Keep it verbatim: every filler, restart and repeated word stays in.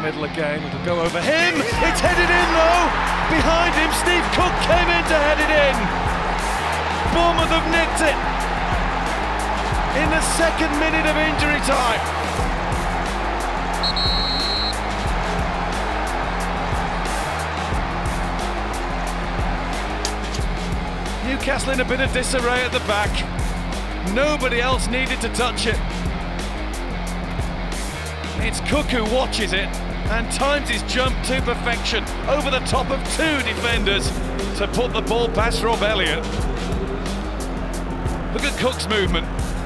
middle again, it'll go over him, it's headed in though! Behind him, Steve Cook came in to head it in! Bournemouth have nicked it! In the second minute of injury time! Newcastle in a bit of disarray at the back. Nobody else needed to touch it. It's Cook who watches it and times his jump to perfection over the top of two defenders to put the ball past Rob Elliott. Look at Cook's movement.